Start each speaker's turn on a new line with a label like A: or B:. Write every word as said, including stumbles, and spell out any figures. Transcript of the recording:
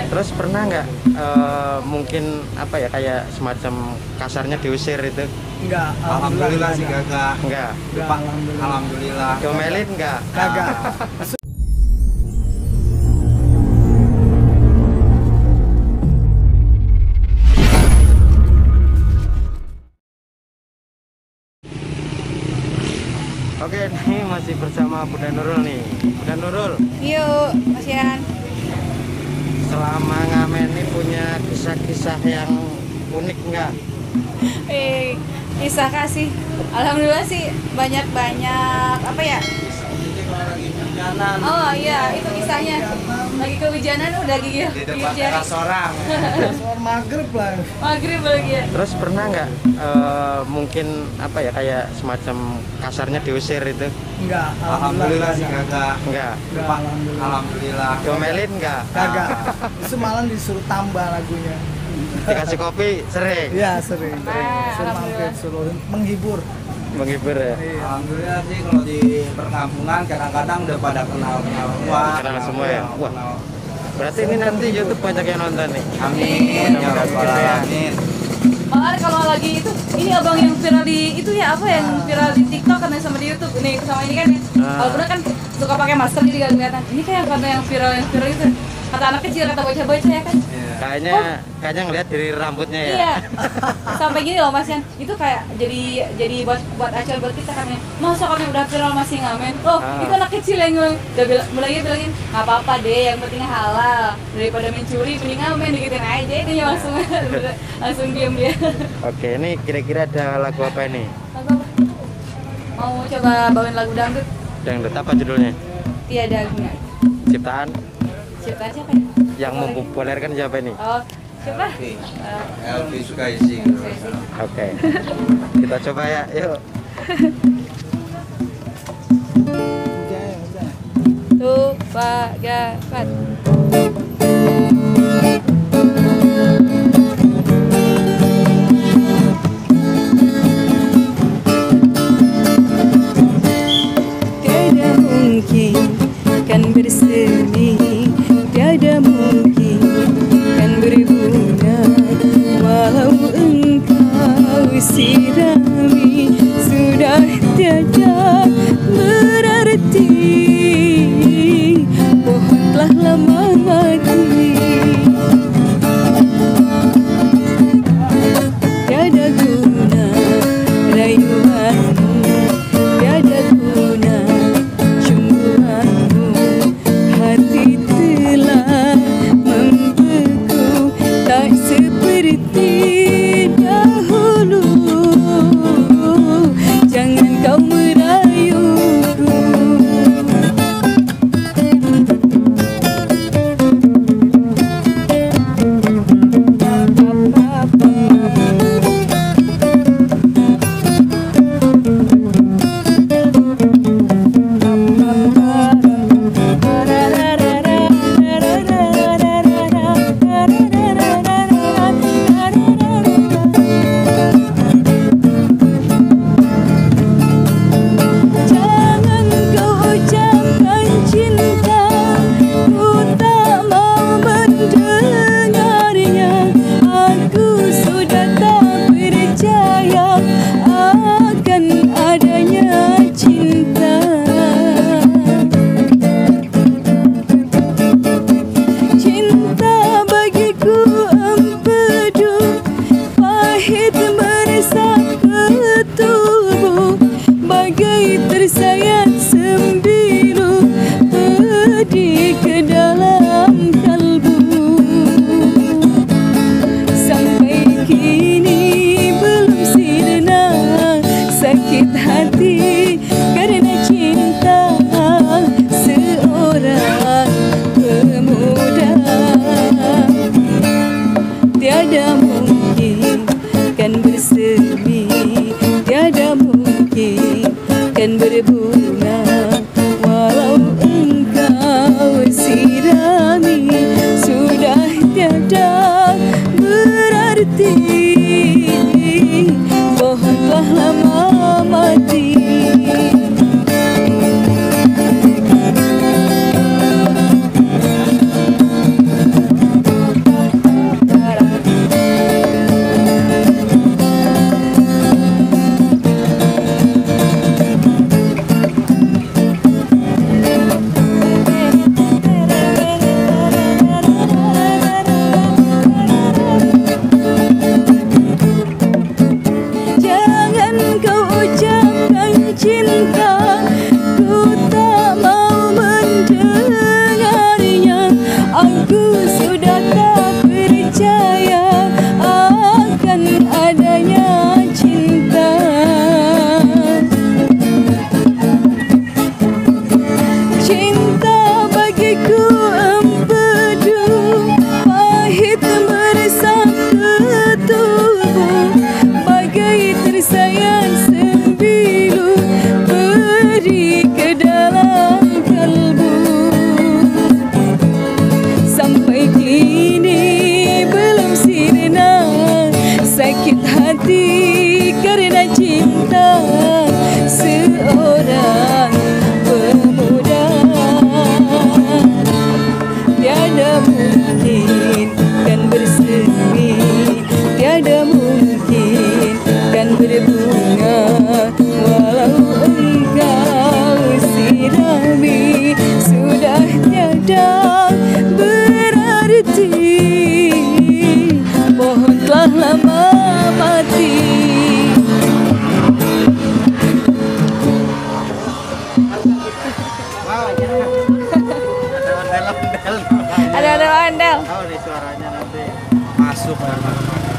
A: Terus pernah nggak uh, mungkin apa ya kayak semacam kasarnya diusir itu?
B: Enggak,
C: alhamdulillah sih kagak.
A: Enggak.
B: Enggak, alhamdulillah.
C: Alhamdulillah.
A: Diomelin nggak?
B: Kagak.
A: Oke, ini masih bersama Bunda Nurul nih. Bunda Nurul.
D: Yuk, Mas Yan.
A: Selama ngamen ini punya kisah-kisah yang unik nggak?
D: Eh, kisah kasih. Alhamdulillah sih banyak-banyak apa ya? Oh iya, itu kisahnya. Lagi kehujanan udah gigi.
C: Di depan teras orang.
B: Soal maghrib lah.
D: Maghrib lagi ya.
A: Terus pernah nggak uh, mungkin apa ya kayak semacam kasarnya diusir itu?
B: Enggak,
C: Alhamdulillah sih kagak.
A: Enggak.
B: Enggak, alhamdulillah.
C: Alhamdulillah.
A: Diomelin nggak?
B: Kagak. Itu malah disuruh tambah lagunya.
A: Dikasih kopi sering?
B: Iya, sering.
D: Nah,
B: Suruh mampir,
D: alhamdulillah.
B: suruh menghibur.
A: Menghibur ya?
B: Iya.
C: Alhamdulillah sih kalau di perkampungan kadang-kadang udah pada kenal-kenal semua.
A: Kenal semua ya? Wah.
C: kenal.
A: Berarti ini nanti YouTube banyak yang nonton nih.
C: Amin. Ya rabbal alamin.
D: Malah kalau lagi itu, ini abang yang viral di itu ya apa yang viral di TikTok kan sama di YouTube. Ini sama ini kan ya.
A: Ah.
D: Kalau bener kan suka pakai masker jadi gak kelihatan. Ini kayak kata yang viral yang viral itu. Kata anak kecil, kata bocah-bocah ya kan.
C: Iya.
A: Kayaknya kayaknya ngeliat dari rambutnya ya.
D: Iya. Sampai gini loh Mas Yan. Itu kayak jadi jadi buat buat acara buat kita kan ya. Masa kami udah viral masih ngamen. Oh,
A: Ah.
D: itu anak kecil yang bilang, udah bilang, mulai bilangin, "Enggak apa-apa deh, yang penting halal. Daripada mencuri, mending ngamen dikitin aja." Itu ya langsung langsung diam dia.
A: Oke, ini kira-kira ada lagu apa ini?
D: Lagu apa? Mau coba bawain lagu dangdut?
A: Dangdut apa judulnya?
D: Tiada guna.
A: Ciptaan
D: Ciptaan siapa ya?
A: yang mempopulerkan siapa ini?
D: Oh, siapa?
C: Elvi.
D: Eh,
C: Elvi Sukaisi.
A: Oke, kita coba ya, yuk.
B: Udah, udah.
D: tuh, Pak, Gafat.
E: Tiada mungkin kan bersemi, tiada mungkin kan berbunga, walau engkau sirami, sudah tiada berarti, pohon telah lama mati. Tiada guna rayuanmu, tiada guna cemburuanmu, hati telah membeku, tak seperti dahulu. Jangan kau merayuku. Jangan kau ucapkan cinta, ku tak mau mendengarnya. Aku sudah tak percaya akan adanya cinta. Cinta bagiku empedu, pahit meresap ke tubuh, bagai tersayat sembilu, pedih ke dalam kalbu. Sampai kini belum sirna sakit hati karena cinta seorang pemuda. Tiada mungkin kan bersemi, tiada mungkin kan berbunga, walau engkau sirami, sudah tiada berarti, pohon telah lama mati. sudah tak percaya akan adanya cinta. Cinta bagiku empedu, pahit meresap ke tubuh, bagai tersayang sembilu beri ke dalam kalbu. Sampai kini belum sirna sakit hati karena cinta seorang pemuda. Tiada mungkin kan bersemi, tiada mungkin kan berbunga, walau engkau sirami sudah tiada berarti. Pohon telah lama mati.
A: Wow. Ada ondel-ondel.
D: Ada ada ondel.
A: Oh, di suaranya nanti.
C: Masuk.